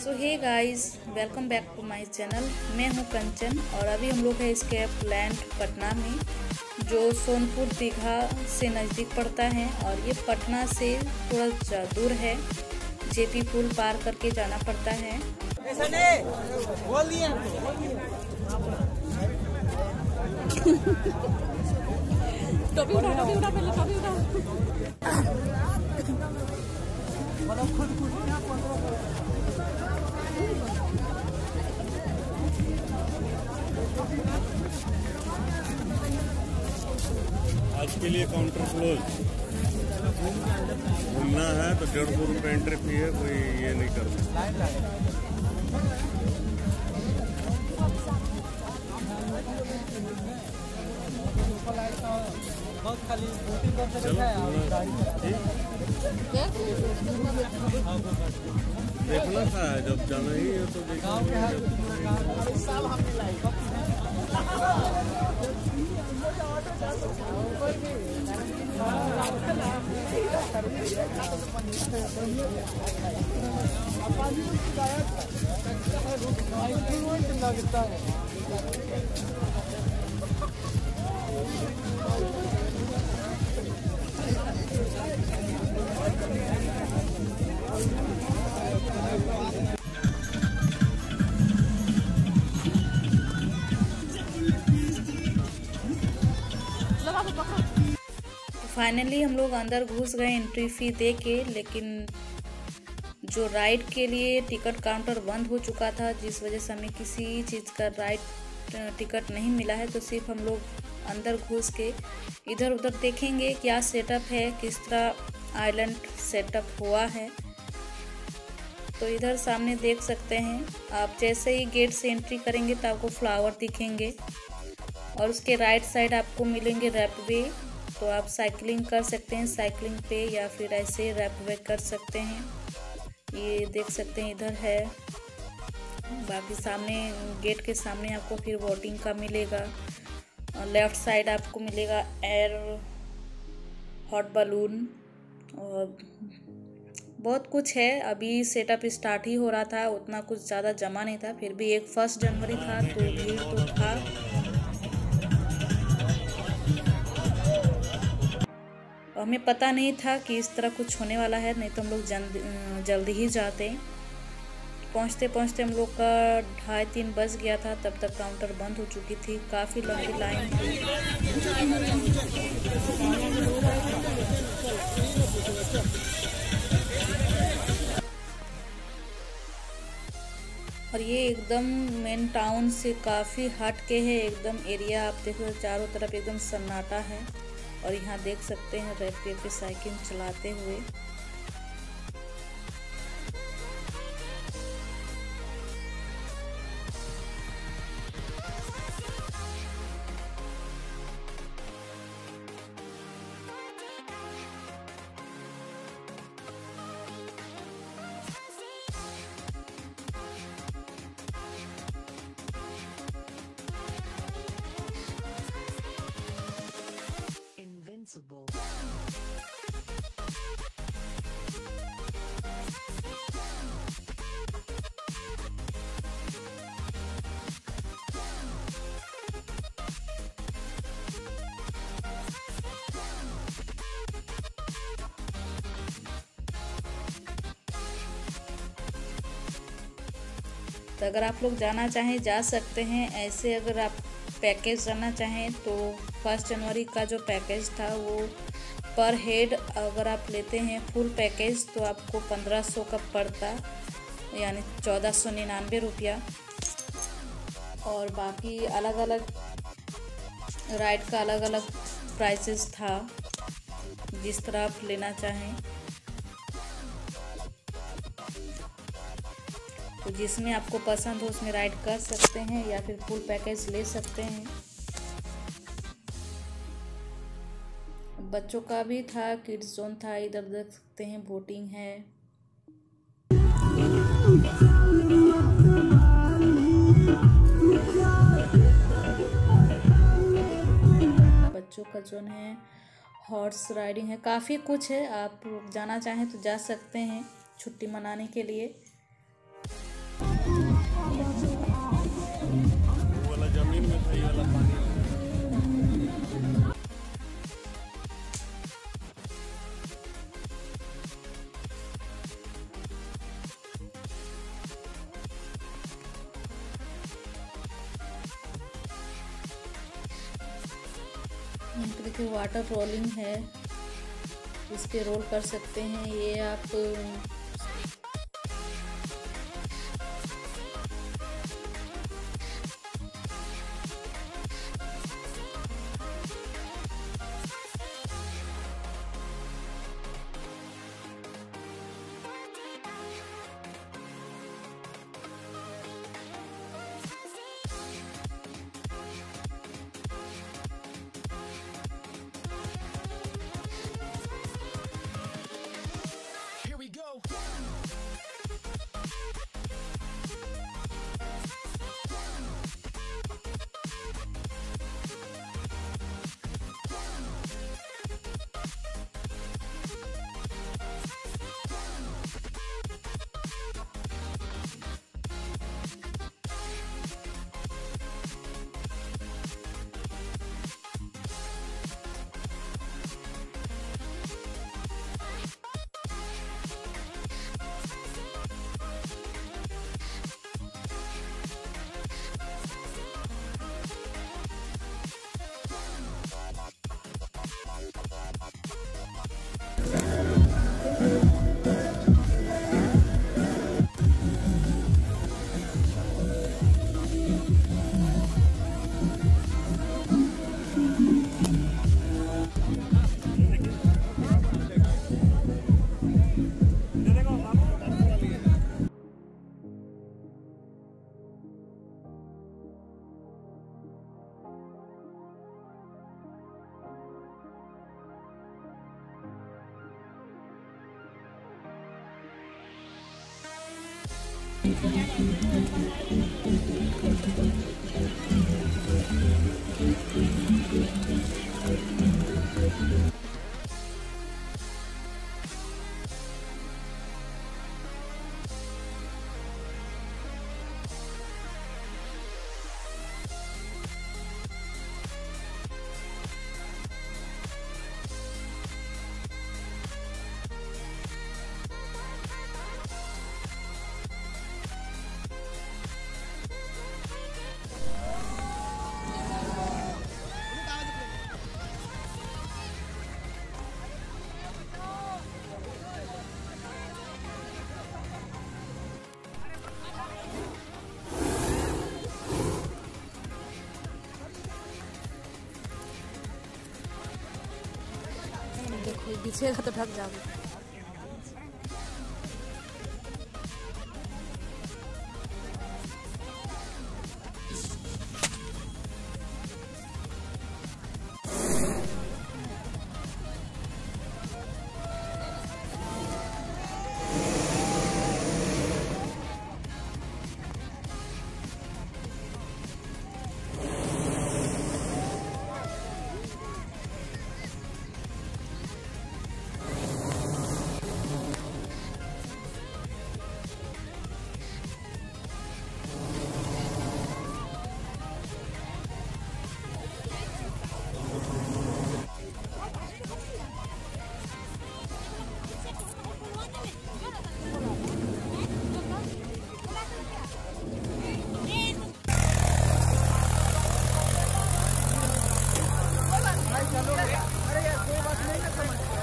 So hey guys, welcome back to my channel. मैं हूं कंचन और अभी हम लोग है स्केप लैंड पटना में, जो सोनपुर दीघा से नज़दीक पड़ता है और ये पटना से थोड़ा दूर है। जेपी पुल पार करके जाना पड़ता है। टोपी उठा पहले टोपी उठा। आज के लिए काउंटर क्लोज। घूमना है तो 150 रुपये एंट्री फी है, कोई ये नहीं करना। देखना था जब जाना ही है तो फाइनली हम लोग अंदर घुस गए एंट्री फी दे के, लेकिन जो राइड के लिए टिकट काउंटर बंद हो चुका था, जिस वजह से हमें किसी चीज़ का राइड टिकट नहीं मिला है। तो सिर्फ हम लोग अंदर घुस के इधर उधर देखेंगे क्या सेटअप है, किस तरह आइलैंड सेटअप हुआ है। तो इधर सामने देख सकते हैं आप, जैसे ही गेट से एंट्री करेंगे तो आपको फ्लावर दिखेंगे और उसके राइट साइड आपको मिलेंगे रैपवे। तो आप साइकिलिंग कर सकते हैं साइकिलिंग पे, या फिर ऐसे रैपवे कर सकते हैं। ये देख सकते हैं इधर है। बाकी सामने गेट के सामने आपको फिर बोटिंग का मिलेगा। लेफ्ट साइड आपको मिलेगा एयर हॉट बलून और बहुत कुछ है। अभी सेटअप स्टार्ट ही हो रहा था, उतना कुछ ज़्यादा जमा नहीं था। फिर भी 1 जनवरी था तो भीड़ तो था। हमें पता नहीं था कि इस तरह कुछ होने वाला है, नहीं तो हम लोग जल्दी ही जाते। पहुंचते पहुंचते हम लोग का 2:30-3 बज गया था। तब तक काउंटर बंद हो चुकी थी, काफ़ी लंबी लाइन थी। और ये एकदम मेन टाउन से काफ़ी हट के है एकदम एरिया। आप देखो चारों तरफ एकदम सन्नाटा है। और यहाँ देख सकते हैं रैपवे पे साइकिल चलाते हुए। तो अगर आप लोग जाना चाहें जा सकते हैं। ऐसे अगर आप पैकेज जाना चाहें तो 1 जनवरी का जो पैकेज था वो पर हेड अगर आप लेते हैं फुल पैकेज तो आपको 1500 का पड़ता, यानी 1499 रुपया। और बाकी अलग अलग राइड का अलग अलग प्राइसेस था, जिस तरह आप लेना चाहें। तो जिसमें आपको पसंद हो उसमें राइड कर सकते हैं या फिर फुल पैकेज ले सकते हैं। बच्चों का भी था, किड्स जोन था। इधर देख सकते हैं बोटिंग है। बच्चों का जोन है, हॉर्स राइडिंग है, काफ़ी कुछ है। आप जाना चाहें तो जा सकते हैं छुट्टी मनाने के लिए। देखिए वाटर रोलिंग है, इस पे रोल कर सकते हैं। ये आप देखो बिछेगा तो ढक जाओगे। अरे यार कोई बात नहीं ना समझ